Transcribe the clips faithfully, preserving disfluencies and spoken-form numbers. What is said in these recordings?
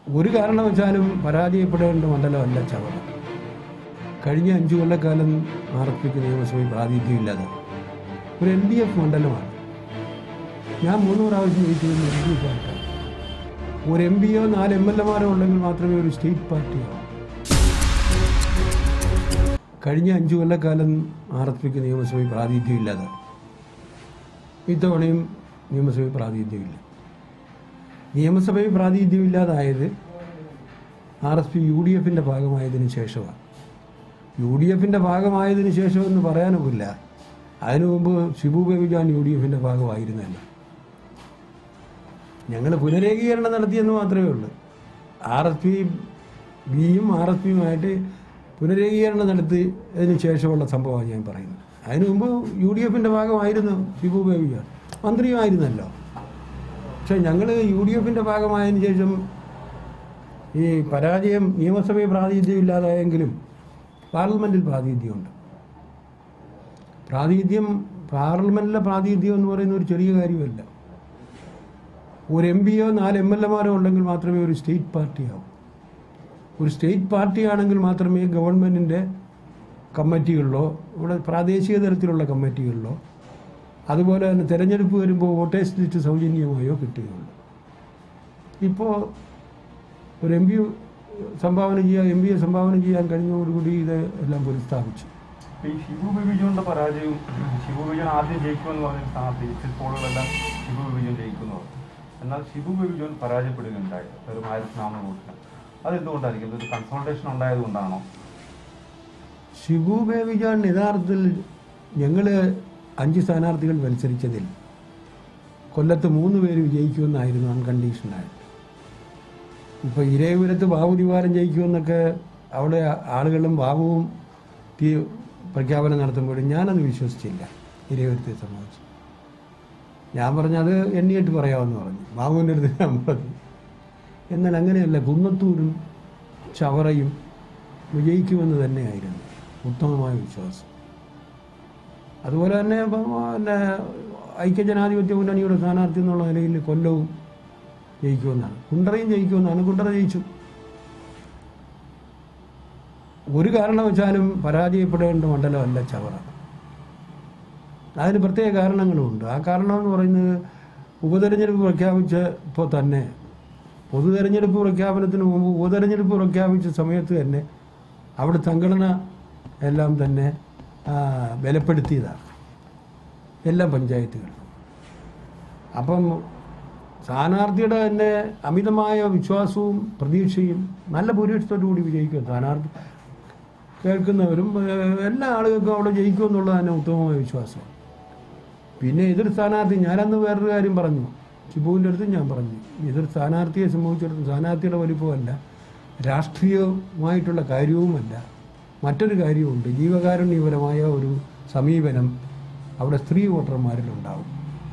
ഒരു കാരണവശാലും പരാജയപ്പെടേണ്ട മണ്ഡലമല്ല ചവറ. കഴിഞ്ഞ അഞ്ചു കൊല്ലക്കാലം ആർ എസ് പിക്ക് നിയമസഭയിൽ പ്രാതിനിധ്യമില്ലാതെ ഒരു എൽ ഡി എഫ് മണ്ഡലമാണ്. ഞാൻ മൂന്ന് പ്രാവശ്യം ജയിച്ചത് എൽ ഡി എഫ് ആയിട്ടാണ്. ഒരു എം പിയോ നാല് എം എൽ എമാരോ ഉണ്ടെങ്കിൽ മാത്രമേ ഒരു സ്റ്റേറ്റ് പാർട്ടിയാവും. കഴിഞ്ഞ അഞ്ചു കൊല്ലക്കാലം ആർ എസ് പിക്ക് നിയമസഭയിൽ പ്രാതിനിധ്യമില്ലാതെ ഇത്തവണയും നിയമസഭയിൽ പ്രാതിനിധ്യമില്ല. നിയമസഭയിൽ പ്രാതിനിധ്യമില്ലാതായത് R S P U D എഫിൻ്റെ ഭാഗമായതിനു ശേഷമാണ്. യു ഡി എഫിൻ്റെ ഭാഗമായതിനു ശേഷമെന്ന് പറയാനൊക്കില്ല. അതിനു മുമ്പ് ഷിബു ബേബി ജോൺ യു ഡി എഫിൻ്റെ ഭാഗമായിരുന്നല്ല. ഞങ്ങൾ പുനരേകീകരണം നടത്തിയെന്ന് മാത്രമേ ഉള്ളൂ. ആർ എസ് പി ബിയും ആർ എസ് പിയുമായിട്ട് പുനരേകീകരണം നടത്തിയതിന് ശേഷമുള്ള സംഭവമാണ് ഞാൻ പറയുന്നത്. അതിനു മുമ്പ് യു ഡി എഫിൻ്റെ ഭാഗമായിരുന്നു ഷിബു ബേബി ജോൺ, മന്ത്രിയുമായിരുന്നല്ലോ. പക്ഷെ ഞങ്ങൾ യു ഡി എഫിൻ്റെ ഭാഗമായതിനു ശേഷം ഈ പരാജയം നിയമസഭയിൽ പ്രാതിനിധ്യമില്ലാതായെങ്കിലും പാർലമെൻറ്റിൽ പ്രാതിനിധ്യമുണ്ട്. പ്രാതിനിധ്യം പാർലമെൻറ്റിലെ പ്രാതിനിധ്യം എന്ന് പറയുന്ന ഒരു ചെറിയ കാര്യമല്ല. ഒരു എം പിയോ നാല് എം എൽ എമാരോ ഉണ്ടെങ്കിൽ മാത്രമേ ഒരു സ്റ്റേറ്റ് പാർട്ടിയാവും. ഒരു സ്റ്റേറ്റ് പാർട്ടിയാണെങ്കിൽ മാത്രമേ ഗവൺമെൻറ്റിൻ്റെ കമ്മിറ്റികളിലോ ഇവിടെ പ്രാദേശിക തലത്തിലുള്ള കമ്മിറ്റികളിലോ അതുപോലെ തന്നെ തിരഞ്ഞെടുപ്പ് വരുമ്പോൾ വോട്ടേഴ്സ് ലിസ്റ്റ് സൗജന്യമായോ കിട്ടുകയുള്ളൂ. ഇപ്പോൾ ഒരു എം പി സംഭാവന ചെയ്യാൻ എം പിയെ സംഭാവന ചെയ്യാൻ കഴിഞ്ഞതോടുകൂടി ഇത് എല്ലാം പുനഃസ്ഥാപിച്ചു. ഈ ഷിബു ബേബി ജോണിന്റെ പരാജയവും ഷിബു ബേബി ജോൺ ആദ്യം ജയിക്കുമെന്ന് പറഞ്ഞ സ്ഥാനത്ത് എക്സിറ്റ് പോളുകളെല്ലാം ഷിബു ബേബി ജോൺ ജയിക്കുന്നു. എന്നാൽ ഷിബു ബേബി ജോൺ പരാജയപ്പെടുകയുണ്ടായി ഒരു ആയിരത്തി നാനൂറ് വോട്ടിന്. അതെന്തുകൊണ്ടായിരിക്കും? ഒരു കൺസൾട്ടേഷൻ ഉണ്ടായതുകൊണ്ടാണോ? ഷിബു ബേബി ജോൺ യഥാർത്ഥത്തിൽ ഞങ്ങൾ അഞ്ച് സ്ഥാനാർത്ഥികൾ മത്സരിച്ചതിൽ കൊല്ലത്ത് മൂന്ന് പേര് വിജയിക്കുമെന്നായിരുന്നു അൺകണ്ടീഷനായിട്ട്. ഇപ്പോൾ ഇരേപുരത്ത് ബാബു ദിവാരം ജയിക്കുമെന്നൊക്കെ അവിടെ ആളുകളും ബാബുവും തീ പ്രഖ്യാപനം നടത്തുമ്പോഴും ഞാനത് വിശ്വസിച്ചില്ല. ഇരേപുരത്തെ സംബന്ധിച്ച് ഞാൻ പറഞ്ഞത് എണ്ണിയിട്ട് പറയാമെന്ന് പറഞ്ഞു. ബാബുവിൻ്റെ അടുത്ത് ഞാൻ പറഞ്ഞു. എന്നാൽ അങ്ങനെയല്ല, കുന്നത്തൂരും ചവറയും വിജയിക്കുമെന്ന് തന്നെയായിരുന്നു ഉത്തമമായ വിശ്വാസം. അതുപോലെ തന്നെ പിന്നെ ഐക്യജനാധിപത്യ മുന്നണിയുടെ സ്ഥാനാർത്ഥി എന്നുള്ള നിലയിൽ കൊല്ലവും ജയിക്കുമെന്നാണ്, കുണ്ടറയും ജയിക്കുമെന്നാണ്. കുണ്ടറ ജയിച്ചു. ഒരു കാരണവശാലും പരാജയപ്പെടേണ്ട മണ്ഡലമല്ല ചവറ. അതിന് പ്രത്യേക കാരണങ്ങളുമുണ്ട്. ആ കാരണം എന്ന് പറയുന്നത് ഉപതെരഞ്ഞെടുപ്പ് പ്രഖ്യാപിച്ചപ്പോൾ തന്നെ, പൊതു തെരഞ്ഞെടുപ്പ് പ്രഖ്യാപനത്തിന് മുമ്പ് ഉപതെരഞ്ഞെടുപ്പ് പ്രഖ്യാപിച്ച സമയത്ത് തന്നെ അവിടെ സംഘടന എല്ലാം തന്നെ ബലപ്പെടുത്തിയതാണ് എല്ലാ പഞ്ചായത്തുകളും. അപ്പം സ്ഥാനാർത്ഥിയുടെ തന്നെ അമിതമായ വിശ്വാസവും പ്രതീക്ഷയും നല്ല ഭൂരിപക്ഷത്തോടു കൂടി വിജയിക്കും. സ്ഥാനാർത്ഥി കേൾക്കുന്നവരും എല്ലാ ആളുകൾക്കും അവിടെ ജയിക്കുമെന്നുള്ളത് തന്നെ ഉത്തമമായ വിശ്വാസമാണ്. പിന്നെ എതിർ സ്ഥാനാർത്ഥി, ഞാനന്ന് വേറൊരു കാര്യം പറഞ്ഞു, ഷിബുവിൻ്റെ അടുത്ത് ഞാൻ പറഞ്ഞു, എതിർ സ്ഥാനാർത്ഥിയെ സംബന്ധിച്ചിടത്തോളം സ്ഥാനാർത്ഥിയുടെ വലിപ്പമല്ല, രാഷ്ട്രീയമായിട്ടുള്ള കാര്യവുമല്ല, മറ്റൊരു കാര്യമുണ്ട്. ജീവകാരുണ്യപരമായ ഒരു സമീപനം അവിടെ സ്ത്രീ വോട്ടർമാരിലുണ്ടാവും.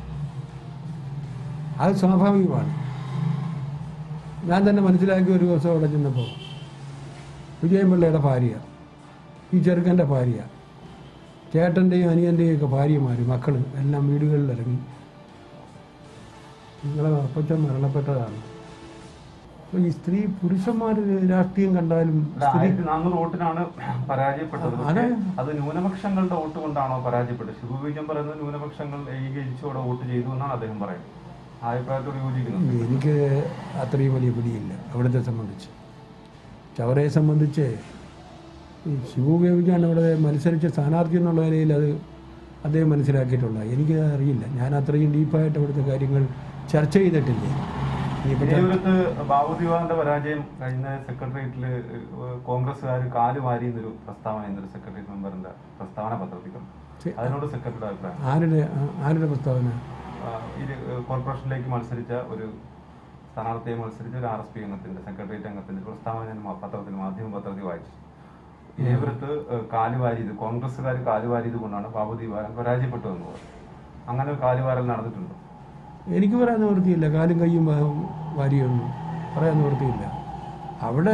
അത് സ്വാഭാവികമാണ്. ഞാൻ തന്നെ മനസ്സിലാക്കിയ ഒരു ദിവസം അവിടെ ചെന്നപ്പോൾ വിജയൻപിള്ളയുടെ ഭാര്യ, ഈ ചെറുക്കൻ്റെ ഭാര്യ, ചേട്ടൻ്റെയും അനിയൻ്റെയും ഒക്കെ ഭാര്യമാർ, മക്കൾ എല്ലാം വീടുകളിലിറങ്ങി നിങ്ങളെ അപ്പച്ചൻ മരണപ്പെട്ടതാണ്. അപ്പോൾ ഈ സ്ത്രീ പുരുഷന്മാർ രാഷ്ട്രീയം കണ്ടാലും നാനൂറ് വോട്ടിനാണ് പരാജയപ്പെട്ടത്. അത് ന്യൂനപക്ഷങ്ങളുടെ വോട്ട് കൊണ്ടാണോ പരാജയപ്പെട്ടത്? ഷിബു ബേബി ജോൺ പറയുന്നത് ന്യൂനപക്ഷങ്ങൾ ഏകീകരിച്ചോടെ വോട്ട് ചെയ്തു എന്നാണ് അദ്ദേഹം പറയുന്നത്. ആ അഭിപ്രായത്തോട് യോജിക്കുന്നു. എനിക്ക് അത്രയും വലിയ പിടിയില്ല അവിടുത്തെ സംബന്ധിച്ച്. ചവറയെ സംബന്ധിച്ച് ഈ ഷിബു ബേബി ജോൺ അവിടെ മത്സരിച്ച സ്ഥാനാർത്ഥി എന്നുള്ള നിലയിൽ അത് അദ്ദേഹം മനസ്സിലാക്കിയിട്ടുള്ള എനിക്ക് അറിയില്ല. ഞാൻ അത്രയും ഡീപ്പായിട്ട് അവിടുത്തെ കാര്യങ്ങൾ ചർച്ച ചെയ്തിട്ടില്ല. തിരുവനന്തപുരത്ത് ബാബു ദിവാറിന്റെ പരാജയം കഴിഞ്ഞ സെക്രട്ടേറിയറ്റിൽ കോൺഗ്രസ്സുകാർ കാല് വാരിയെന്നൊരു പ്രസ്താവന എന്നൊരു സെക്രട്ടേറിയറ്റ് മെമ്പറിന്റെ പ്രസ്താവന പത്രത്തിലും, അതിനോട് സെക്രട്ടറിയുടെ അഭിപ്രായം? ആരുടെ ആരുടെ പ്രസ്താവന? ഇത് കോർപ്പറേഷനിലേക്ക് മത്സരിച്ച ഒരു സ്ഥാനാർത്ഥിയെ മത്സരിച്ച ഒരു ആർ എസ് പി അംഗത്തിന്റെ സെക്രട്ടേറിയറ്റ് അംഗത്തിന്റെ പ്രസ്താവന ഞാൻ പത്രത്തിൽ മാധ്യമ പത്രത്തിൽ വായിച്ചു. തിരുവനന്തപുരത്ത് കാലുവാരിയത് കോൺഗ്രസ്സുകാർ കാലുവാരിയത് കൊണ്ടാണ് ബാബു ദിവാരൻ പരാജയപ്പെട്ടു എന്ന് പറഞ്ഞു. അങ്ങനെ കാലുവാരൽ നടന്നിട്ടുണ്ടോ? എനിക്ക് പറയാൻ നിവൃത്തിയില്ല. കാലും കയ്യും വാരിയൊന്നും പറയാൻ നിവൃത്തിയില്ല. അവിടെ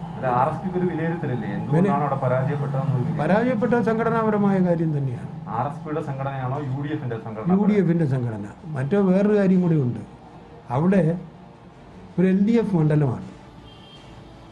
പരാജയപ്പെട്ട സംഘടനാപരമായ കാര്യം തന്നെയാണ്. യു ഡി എഫിന്റെ സംഘടന. മറ്റോ വേറൊരു കാര്യം കൂടി ഉണ്ട്. അവിടെ ഒരു എൽ ഡി എഫ് മണ്ഡലമാണ്.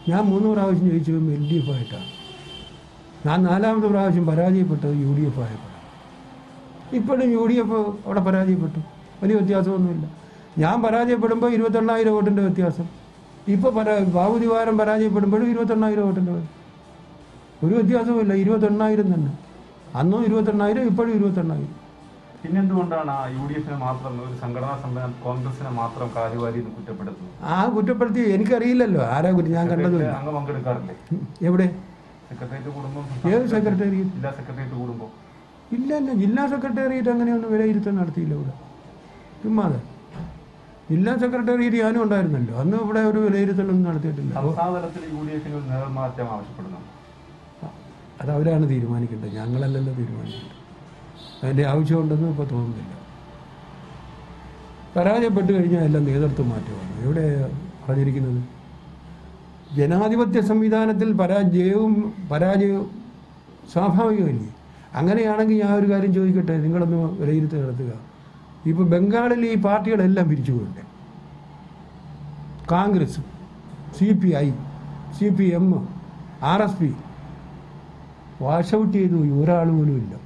ഞാൻ മൂന്ന് പ്രാവശ്യം ജയിച്ചതും എൽ ഡി എഫ് ആയിട്ടാണ്. ഞാൻ നാലാമത്തെ പ്രാവശ്യം പരാജയപ്പെട്ടത് യു ഡി എഫ് ആയപ്പോഴാണ്. ഇപ്പോഴും യു ഡി എഫ് അവിടെ പരാജയപ്പെട്ടു, വലിയ വ്യത്യാസമൊന്നുമില്ല. ഞാൻ പരാജയപ്പെടുമ്പോൾ ഇരുപത്തെണ്ണായിരം വോട്ടിൻ്റെ വ്യത്യാസം. ഇപ്പോൾ പരാ ബാബു ദിവാരം പരാജയപ്പെടുമ്പോഴും ഇരുപത്തെണ്ണായിരം വോട്ടിൻ്റെ ഒരു വ്യത്യാസവുമില്ല, ഇരുപത്തെണ്ണായിരം തന്നെ. അന്നും ഇരുപത്തെണ്ണായിരം, ഇപ്പോഴും ഇരുപത്തെണ്ണായിരം. പിന്നെന്തുകൊണ്ടാണ് യു ഡി എഫിനെ മാത്രം, ഒരു സംഘടനാ സംവിധാനം കോൺഗ്രസിനെ മാത്രം കാലുവാരി കുറ്റപ്പെടുത്തുന്നത്? ആ കുറ്റപ്പെടുത്തി എനിക്കറിയില്ലല്ലോ ആരാ കുറ്റം, ഞാൻ കണ്ടതില്ല. അങ്ങ് പങ്കെടുക്കാറില്ലേ? എവിടെ? സെക്രട്ടേറിയറ്റ് കൂടുമ്പോൾ? ഏത് സെക്രട്ടേറിയറ്റ്? ജില്ലാ സെക്രട്ടേറിയറ്റ് കൂടുമ്പോൾ? ഇല്ല ഇല്ല, ജില്ലാ സെക്രട്ടേറിയറ്റ് അങ്ങനെയൊന്നും വിലയിരുത്തൽ നടത്തിയില്ല ഇവിടെ. ചുമ്മാതെ ജില്ലാ സെക്രട്ടേറിയറ്റ് ഞാനും ഉണ്ടായിരുന്നല്ലോ, അന്ന് ഇവിടെ ഒരു വിലയിരുത്തലൊന്നും നടത്തിയിട്ടില്ല. സംസ്ഥാന തലത്തിൽ യു ഡി എഫിന് ഒരു നേർമാറ്റം ആവശ്യപ്പെടുന്നു. അത് അവരാണ് തീരുമാനിക്കേണ്ടത്, ഞങ്ങളല്ലല്ലോ തീരുമാനിക്കേണ്ടത്. അതിൻ്റെ ആവശ്യമുണ്ടെന്ന് ഇപ്പോൾ തോന്നുന്നില്ല. പരാജയപ്പെട്ട് കഴിഞ്ഞാൽ എല്ലാം നേതൃത്വം മാറ്റമാണ്. എവിടെ പറഞ്ഞിരിക്കുന്നത്? ജനാധിപത്യ സംവിധാനത്തിൽ പരാജയവും പരാജയവും സ്വാഭാവികമല്ലേ? അങ്ങനെയാണെങ്കിൽ ഞാൻ ഒരു കാര്യം ചോദിക്കട്ടെ, നിങ്ങളൊന്ന് വിലയിരുത്തൽ നടത്തുക. ഇപ്പോൾ ബംഗാളിൽ ഈ പാർട്ടികളെല്ലാം പിരിച്ചുപോയിട്ടുണ്ട്. Congress, C P I, C P M, R S P wash out ചെയ്തു. ഒരാൾ പോലും ഇല്ല.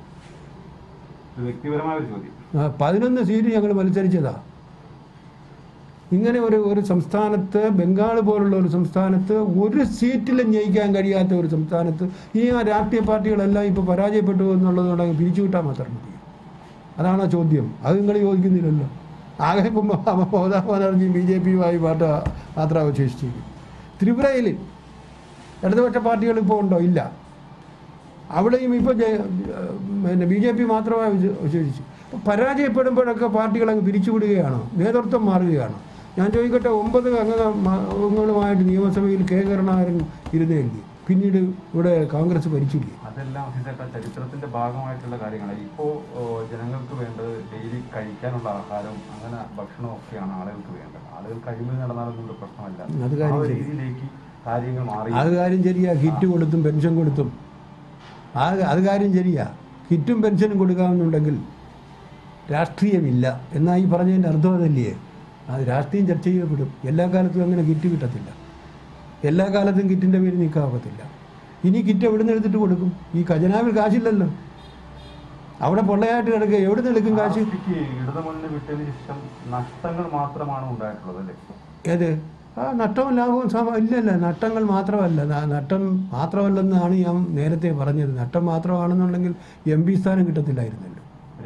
പതിനൊന്ന് സീറ്റ് ഞങ്ങൾ മത്സരിച്ചതാ. ഇങ്ങനെ ഒരു ഒരു സംസ്ഥാനത്ത്, ബംഗാൾ പോലുള്ള ഒരു സംസ്ഥാനത്ത് ഒരു സീറ്റിലും ജയിക്കാൻ കഴിയാത്ത ഒരു സംസ്ഥാനത്ത് ഈ ആ രാഷ്ട്രീയ പാർട്ടികളെല്ലാം ഇപ്പോൾ പരാജയപ്പെട്ടു എന്നുള്ളതുകൊണ്ടെങ്കിൽ പിരിച്ചു വിട്ടാൽ മാത്രം മതി. അതാണോ ചോദ്യം? അത് നിങ്ങൾ ചോദിക്കുന്നില്ലല്ലോ. ആകെ ഇപ്പം മമതാ ബാനർജി ബി ജെ പിയുമായി പാട്ട് മാത്രം അവശേഷിച്ചിരിക്കും. ത്രിപുരയിൽ ഇടതുപക്ഷ പാർട്ടികൾ ഇപ്പോൾ ഉണ്ടോ? ഇല്ല. അവിടെയും ഇപ്പോൾ പിന്നെ ബി ജെ പി മാത്രമായി അവശേഷിച്ചു. അപ്പോൾ പരാജയപ്പെടുമ്പോഴൊക്കെ പാർട്ടികളങ്ങ് പിരിച്ചുവിടുകയാണോ? നേതൃത്വം മാറുകയാണോ? ഞാൻ ചോദിക്കട്ടെ, ഒമ്പത് അംഗങ്ങളുമായിട്ട് നിയമസഭയിൽ കെ കരുണാകരൻ ഇരുന്നേല്ലേ? പിന്നീട് ഇവിടെ കോൺഗ്രസ് ഭരിച്ചില്ലേ? അതെല്ലാം ചരിത്രത്തിന്റെ ഭാഗമായിട്ടുള്ള കാര്യങ്ങളാണ്. ഇപ്പോൾ ജനങ്ങൾക്ക് വേണ്ടത് ഡെയിലി കഴിക്കാനുള്ള ആഹാരവും അങ്ങനെ ഭക്ഷണവും ഒക്കെയാണ് ആളുകൾക്ക് വേണ്ടത്. ആളുകൾ കഴിവിൽ നടന്നാലൊന്നും പ്രശ്നമല്ല. അത് കാര്യം രീതിയിലേക്ക് കാര്യങ്ങൾ മാറി. അത് കാര്യം ശരിയാ. കിറ്റ് കൊടുത്തും പെൻഷൻ കൊടുത്തും ആ അത് കാര്യം ശരിയാ. കിറ്റും പെൻഷനും കൊടുക്കാമെന്നുണ്ടെങ്കിൽ രാഷ്ട്രീയമില്ല എന്നായി പറഞ്ഞതിൻ്റെ അർത്ഥം അതല്ലേ? അത് രാഷ്ട്രീയം ചർച്ച ചെയ്യപ്പെടും. എല്ലാ കാലത്തും അങ്ങനെ കിറ്റ് കിട്ടത്തില്ല. എല്ലാ കാലത്തും കിറ്റിൻ്റെ പേര് നീക്കാവത്തില്ല. ഇനി കിറ്റ് എവിടെ നിന്ന് എടുത്തിട്ട് കൊടുക്കും? ഈ ഖജനാവിൽ കാശില്ലല്ലോ. അവിടെ പൊള്ളയായിട്ട് കിടക്കുക, എവിടെ നിന്ന് എടുക്കും കാശ്? ഇടതുമുന്നണി വിട്ടതിന് ശേഷം നഷ്ടങ്ങൾ മാത്രമാണ് ഉണ്ടായിട്ടുള്ളത്. ഏത്? ആ നഷ്ടവും ലാഭവും സമ ഇല്ലല്ല. നഷ്ടങ്ങൾ മാത്രമല്ല, നഷ്ടം മാത്രമല്ലെന്നാണ് ഞാൻ നേരത്തെ പറഞ്ഞത്. നഷ്ടം മാത്രമാണെന്നുണ്ടെങ്കിൽ എം പി സ്ഥാനം കിട്ടത്തില്ലായിരുന്നല്ലോ.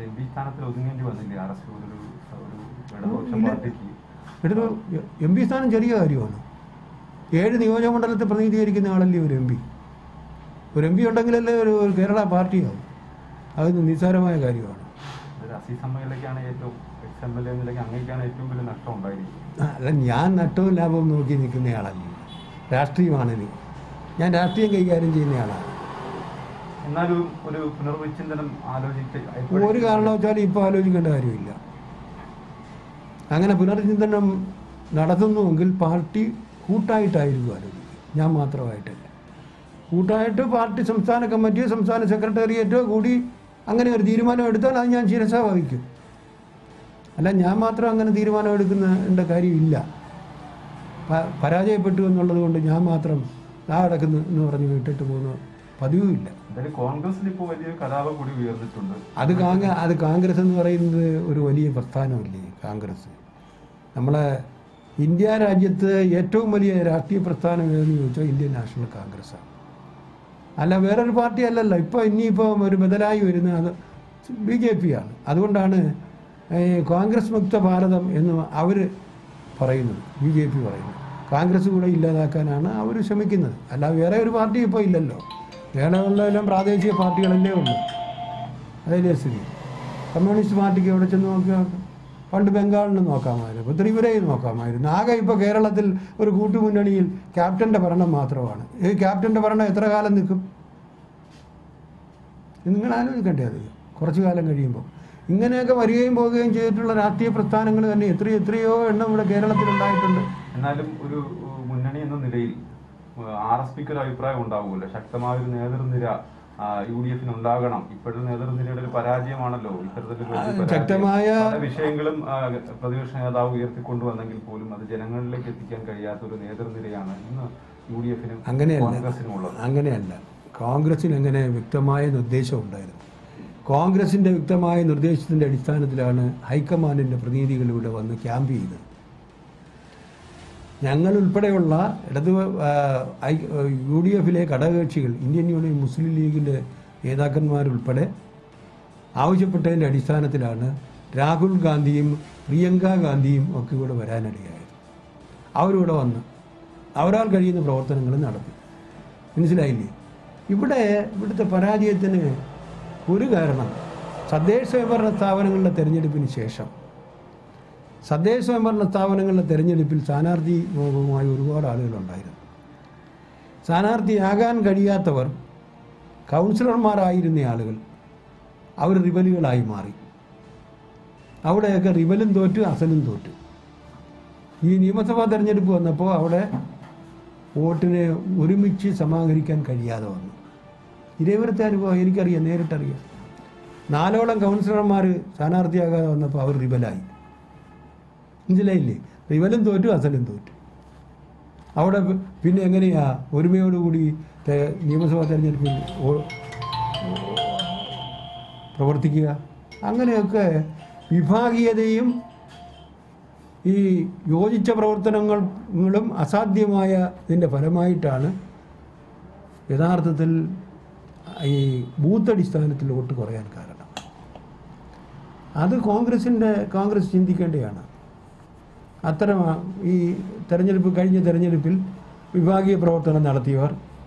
എടുത്തു എം പി സ്ഥാനം ചെറിയ കാര്യമാണ്. ഏഴ് നിയോജകമണ്ഡലത്തെ പ്രതിനിധീകരിക്കുന്ന ആളല്ലേ ഒരു എം പി. ഒരു എം പി ഉണ്ടെങ്കിലല്ലേ ഒരു കേരള പാർട്ടിയാവും. അത് നിസ്സാരമായ കാര്യമാണ്. അല്ല, ഞാൻ നഷ്ടവും ലാഭവും നോക്കി നിൽക്കുന്നയാളല്ല. രാഷ്ട്രീയമാണെനിക്ക്. ഞാൻ രാഷ്ട്രീയം കൈകാര്യം ചെയ്യുന്നയാളാണ്. എന്നാലും ഒരു പുനർവിചിന്തനം ആലോചിച്ച് ഒരു കാരണവശാലും ഇപ്പോൾ ആലോചിക്കേണ്ട കാര്യമില്ല. അങ്ങനെ പുനർചിന്തനം നടത്തുന്നുവെങ്കിൽ പാർട്ടി കൂട്ടായിട്ടായിരിക്കും ആലോചിക്കുക, ഞാൻ മാത്രമായിട്ടല്ല. കൂട്ടായിട്ട് പാർട്ടി സംസ്ഥാന കമ്മിറ്റിയോ സംസ്ഥാന സെക്രട്ടേറിയറ്റോ കൂടി അങ്ങനെ ഒരു തീരുമാനം എടുത്താൽ അത് ഞാൻ ശിരസാ വഹിക്കും. അല്ല, ഞാൻ മാത്രം അങ്ങനെ തീരുമാനം എടുക്കുന്ന കാര്യമില്ല. പരാജയപ്പെട്ടു എന്നുള്ളത് കൊണ്ട് ഞാൻ മാത്രം ആ കിടക്കുന്നു എന്ന് പറഞ്ഞ് വിട്ടിട്ട് പോകുന്ന പതിവുമില്ല. കോൺഗ്രസിൽ ഇപ്പോൾ വലിയ കലാപം കൂടി ഉയർന്നിട്ടുണ്ട്. അത് കാങ്ക അത് കോൺഗ്രസ് എന്ന് പറയുന്നത് ഒരു വലിയ പ്രസ്ഥാനമല്ലേ? കോൺഗ്രസ് നമ്മളെ ഇന്ത്യ രാജ്യത്ത് ഏറ്റവും വലിയ രാഷ്ട്രീയ പ്രസ്ഥാനം ഏതെന്ന് ചോദിച്ചാൽ ഇന്ത്യൻ നാഷണൽ കോൺഗ്രസ്സാണ്. അല്ല, വേറൊരു പാർട്ടി അല്ലല്ലോ. ഇപ്പോൾ ഇനിയിപ്പോൾ ഒരു ബദലായി വരുന്ന അത് ബി ജെ പി ആണ്. അതുകൊണ്ടാണ് കോൺഗ്രസ് മുക്ത ഭാരതം എന്ന് അവർ പറയുന്നത്, ബി ജെ പി പറയുന്നത്. കോൺഗ്രസ് കൂടെ ഇല്ലാതാക്കാനാണ് അവർ ശ്രമിക്കുന്നത്. അല്ല, വേറെ ഒരു പാർട്ടി ഇപ്പോൾ ഇല്ലല്ലോ. വേറെ ഉള്ളതെല്ലാം പ്രാദേശിക പാർട്ടികളല്ലേ ഉള്ളൂ. അതല്ലേ സ്ഥിതി. കമ്മ്യൂണിസ്റ്റ് പാർട്ടിക്ക് എവിടെ ചെന്ന് നോക്കിയാൽ പണ്ട് ബംഗാളിന് നോക്കാമായിരുന്നു, ഇപ്പോൾ ത്രിപുരയിൽ നോക്കാമായിരുന്നു. ആകെ ഇപ്പോൾ കേരളത്തിൽ ഒരു കൂട്ടുമുന്നണിയിൽ ക്യാപ്റ്റൻ്റെ ഭരണം മാത്രമാണ്. ഈ ക്യാപ്റ്റൻ്റെ ഭരണം എത്ര കാലം നിൽക്കും? നിങ്ങൾ ആലോചിക്കണ്ടേ? അത് കുറച്ചു കാലം കഴിയുമ്പോൾ ഇങ്ങനെയൊക്കെ വരികയും പോവുകയും ചെയ്തിട്ടുള്ള രാഷ്ട്രീയ പ്രസ്ഥാനങ്ങൾ തന്നെ എത്രയോ എത്രയോ എണ്ണം ഇവിടെ കേരളത്തിലുണ്ടായിട്ടുണ്ട്. എന്നാലും ഒരു മുന്നണി എന്ന നിലയിൽ ആർ എസ് പിക്ക് ഒരു അഭിപ്രായം ഉണ്ടാവുമല്ലോ, ശക്തമായ ഒരു നേതൃനിര യു ഡി എഫിന് ഉണ്ടാകണം. ഇപ്പോഴും നേതൃനിരയുടെ ഒരു പരാജയമാണല്ലോ ഇത്തരത്തിലുള്ള ശക്തമായ പല വിഷയങ്ങളും പ്രതിപക്ഷ നേതാവ് ഉയർത്തിക്കൊണ്ടുവന്നെങ്കിൽ പോലും അത് ജനങ്ങളിലേക്ക് എത്തിക്കാൻ കഴിയാത്ത ഒരു നേതൃനിരയാണ് ഇന്ന് യു ഡി എഫിനും കോൺഗ്രസിനുമുള്ളത്. അങ്ങനെയല്ല. കോൺഗ്രസിന് അങ്ങനെ വ്യക്തമായ നിർദ്ദേശം ഉണ്ടായിരുന്നു. കോൺഗ്രസിൻ്റെ വ്യക്തമായ നിർദ്ദേശത്തിൻ്റെ അടിസ്ഥാനത്തിലാണ് ഹൈക്കമാൻഡിൻ്റെ പ്രതിനിധികളിവിടെ വന്ന് ക്യാമ്പ് ചെയ്തത്. ഞങ്ങൾ ഉൾപ്പെടെയുള്ള ഇടതു യു ഡി എഫിലെ ഘടകകക്ഷികൾ, ഇന്ത്യൻ യൂണിയൻ മുസ്ലിം ലീഗിൻ്റെ നേതാക്കന്മാരുൾപ്പെടെ ആവശ്യപ്പെട്ടതിൻ്റെ അടിസ്ഥാനത്തിലാണ് രാഹുൽ ഗാന്ധിയും പ്രിയങ്ക ഗാന്ധിയും ഒക്കെ ഇവിടെ വരാനിടയായത്. അവരിവിടെ വന്ന് അവരാൽ കഴിയുന്ന പ്രവർത്തനങ്ങൾ നടത്തി. മനസ്സിലായില്ലേ? ഇവിടെ ഇവിടുത്തെ പരാജയത്തിന് ഒരു കാരണം തദ്ദേശ സ്വയംഭരണ സ്ഥാപനങ്ങളുടെ തെരഞ്ഞെടുപ്പിന് ശേഷം തദ്ദേശ സ്വയംഭരണ സ്ഥാപനങ്ങളുടെ തെരഞ്ഞെടുപ്പിൽ സ്ഥാനാർത്ഥി മോഹവുമായി ഒരുപാട് ആളുകളുണ്ടായിരുന്നു. സ്ഥാനാർത്ഥിയാകാൻ കഴിയാത്തവർ കൗൺസിലർമാരായിരുന്ന ആളുകൾ അവർ റിബലുകളായി മാറി. അവിടെയൊക്കെ റിബലും തോറ്റു, അസലും തോറ്റു. ഈ നിയമസഭാ തെരഞ്ഞെടുപ്പ് വന്നപ്പോൾ അവിടെ വോട്ടിനെ ഒരുമിച്ച് സമാഹരിക്കാൻ കഴിയാതെ വന്നു. ഇതേവരത്തെ അനുഭവം എനിക്കറിയാം, നേരിട്ടറിയാം. നാലോളം കൗൺസിലർമാർ സ്ഥാനാർത്ഥിയാകാതെ വന്നപ്പോൾ അവർ റിബലായി. മനസ്സിലായില്ലേ? റിബലും തോറ്റു, അസലും തോറ്റു. അവിടെ പിന്നെ എങ്ങനെയാ ഒരുമയോടുകൂടി നിയമസഭാ തെരഞ്ഞെടുപ്പിൽ പ്രവർത്തിക്കുക? അങ്ങനെയൊക്കെ വിഭാഗീയതയും ഈ യോജിച്ച പ്രവർത്തനങ്ങളും അസാധ്യമായ ഇതിൻ്റെ ഫലമായിട്ടാണ് യഥാർത്ഥത്തിൽ ഈ ബൂത്ത് അടിസ്ഥാനത്തിൽ വോട്ട് കുറയാൻ കാരണം. അത് കോൺഗ്രസിൻ്റെ കോൺഗ്രസ് ചിന്തിക്കേണ്ടതാണ്. അത്തരം ഈ തെരഞ്ഞെടുപ്പ് കഴിഞ്ഞ തെരഞ്ഞെടുപ്പിൽ വിഭാഗീയ പ്രവർത്തനം നടത്തിയവർ,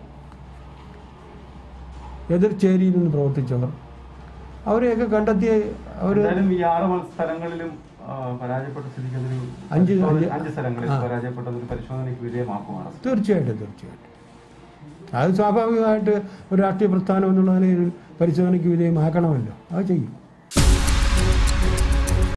എതിർചേരിയിൽ നിന്ന് പ്രവർത്തിച്ചവർ, അവരെയൊക്കെ കണ്ടെത്തിയ അവർ ഈ ആറ് സ്ഥലങ്ങളിലും പരാജയപ്പെട്ട സ്ഥിതിക്ക് അഞ്ച് അഞ്ച് സ്ഥലങ്ങളിൽ പരാജയപ്പെട്ടത് ഒരു പരിശോധനയ്ക്ക് വിധേയമാക്കുമാണ്. തീർച്ചയായിട്ടും തീർച്ചയായിട്ടും അത് സ്വാഭാവികമായിട്ട് ഒരു രാഷ്ട്രീയ പ്രസ്ഥാനം എന്നുള്ള നിലയിൽ പരിശോധനയ്ക്ക് വിധേയമാക്കണമല്ലോ. അത് ചെയ്യും.